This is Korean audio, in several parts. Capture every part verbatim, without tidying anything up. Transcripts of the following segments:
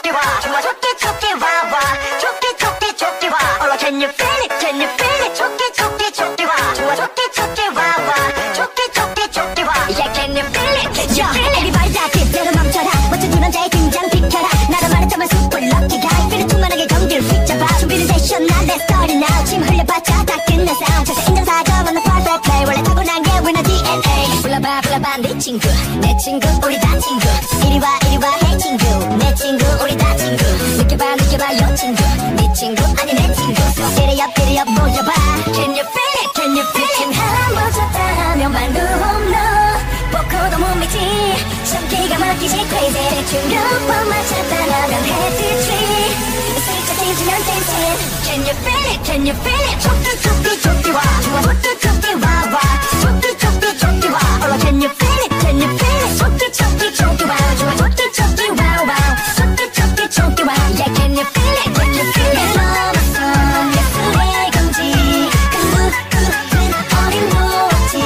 좋게 와 좋아 좋게 좋게 와와 좋게 좋게 좋게 와 All can you feel it can you feel it 좋게 좋게 좋게 와 좋아 좋게 좋게 와와 좋게 좋게 좋게 와 Yeah can you feel it can you feel it Everybody 다 그대로 멈춰라 멋진 두 남자의 등장 비켜라 나도 말했지만 super lucky guy 필요 충만하게 경기를 휙 잡아 준비는 됐어 난 let's start it now 침 흘려봤자 다 끝난 싸움 절대 인정사정 없는 perfect play 원래 타고난 게 winner 디엔에이 불러봐 불러봐 네 친구 내 친구 우리 다 친구 이리와 이리와 hey 친구 내 친구 우리 다 친구 느껴봐 느껴봐 요 친구 네 친구 아니 내 친구 So 이리 up 이리 up 모여봐 Can you feel it can you feel it 한번 쳤다면 말도 없노 보고도 못 믿지 참 기가 막히지 crazy 대충 몇 번만 찾다 나면 헤드트리 슬쩍 찢으면 dancing Can you feel it can you feel it 좋게 좋게 좋게 와 좋아 좋게 좋게 와와 좋게 좋게 좋게 와 All can you feel it can you feel it 좋게 좋게 좋게 와 좋아 좋게 좋게 와와 좋게 좋게 좋게 와 Yeah can you feel it can you feel it 넘어선 예술의 경지 그 누구든 어림없지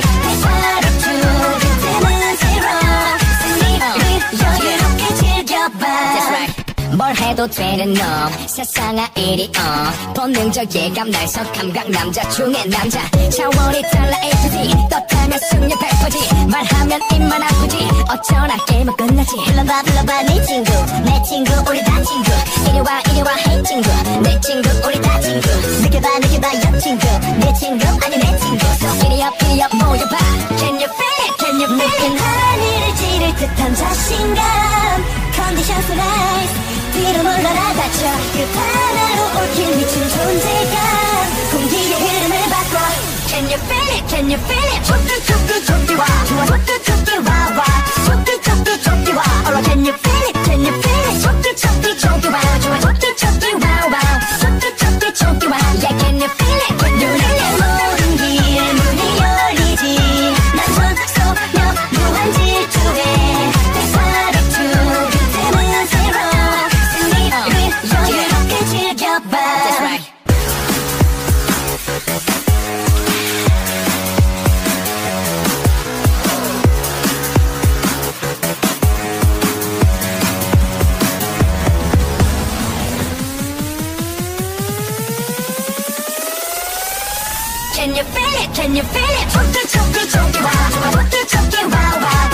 회사를 쭉 그때는 zero 승리를 여유롭게 즐겨봐 That's right 뭘 해도 되는 너 세상아 이리 어 본능적 예감 날석 감각 남자 중에 남자 차원이 달라 A to Z 떴다면 승률 백 퍼센트 말하면 입만 아프지 어쩌나 게임은 끝나지 불러봐 불러봐 네 친구 내 친구 우리 다 친구 이리와 이리와 hey 친구 내 친구 우리 다 친구 느껴봐 느껴봐 여 친구 내 친구 아니 내 친구 So 이리 up 이리 up 모여봐 Can you feel it can you feel it 하늘을 찌를 듯한 자신감 Conditions rise 뒤로 물러나 다쳐 그 하나로 얽힌 미친 존재감 공기의 흐름을 바꿔 Can you feel it can you feel it 좋게 좋게 좋게 와 좋아 좋게 좋게 와와 좋게 좋게 좋게 와 All can you feel it can you feel it 좋게 좋게 좋게 와 좋아 좋게 좋게 와와 좋게 좋게 좋게 와 Yeah can you feel it can you feel it 모든 길 문이 열리지 난 전소녀 무한 질투해 회사를 쭉 그때는 zero 여유롭게 즐겨봐 That's right Can you feel it? Can you feel it? 좋게 좋게 좋게 와 좋아 좋게 좋게 와와